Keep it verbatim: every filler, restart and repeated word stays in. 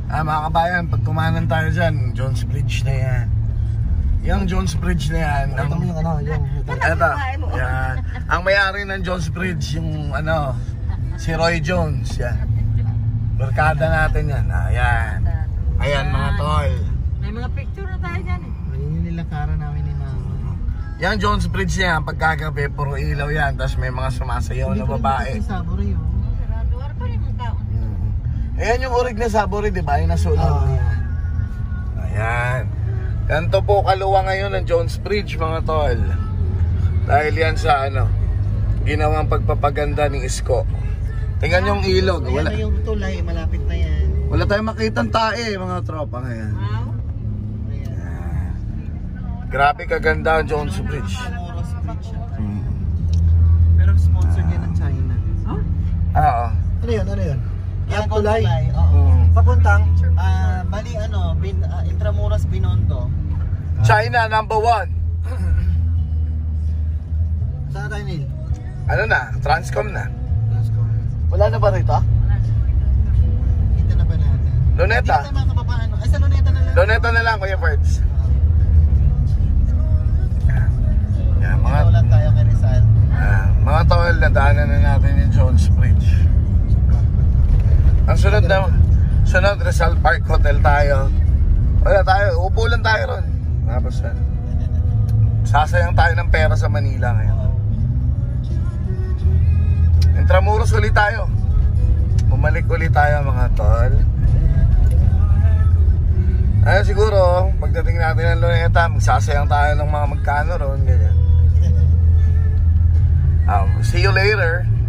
Ah, mga kabayan, pag kumanan tayo dyan, Jones Bridge na yan. Yung Jones Bridge na yan. Ito mo yung ano, yung... Ito, yan. Ang may-ari ng Jones Bridge, yung ano, si Roy Jones, yan. Barkada natin yan. Ayan. Ayan mga tol. May mga picture na tayo dyan eh. Ayun yung nilakara namin ni Mama. Yung Jones Bridge na yan, pagkagabi, puro ilaw yan. Tapos may mga sumasayaw na babae. Hindi ko rin Sabore yun. Saraduar pa rin ang tao. Ayan yung urig na Sabore, di ba? Yung nasunog. Oo, yan. Ayan. Ganito po kaluwa ngayon ng Jones Bridge, mga tol. Dahil yan sa ano, ginawang pagpapaganda ni Isko. Tingnan yung ilog. Ayan Wala, na yung tulay, malapit na yan. wala tayong makitang tae, mga tropa ngayon. Wow. Ayan. Grabe kaganda ang Jones Bridge. Moros Bridge siya. Hmm. Pero sponsored yan ng China. Huh? Oo. Ano yun? Ano yun? Yan Yan, tulay. tulay, Oo. Mm. Papuntang, ah, bali ano, bin, ah, Intramuros, Binondo. China number one. Saan tayo, Neil? Ano na? Transcom na. Let's go. Wala na ba rito? Kita na ba natin? Luneta. Hindi tayo mga kababayan. Ay, sa Luneta na lang. Luneta na lang, Kuya Ferds. Yan, mga, Mga ulan tayo kay Rizal. ah, mga tol, nadaanan na natin yung Jones Bridge. Ang sunod na, sunod Rizal Park Hotel tayo. Wala tayo, upo lang tayo ron. Tapos, ah, sasayang tayo ng pera sa Manila ngayon. Intramuros ulit tayo. Bumalik ulit tayo mga tol. Ayun siguro, pagdating natin ng Luneta, magsasayang tayo ng mga magkano ron, ganyan. Um, see you later.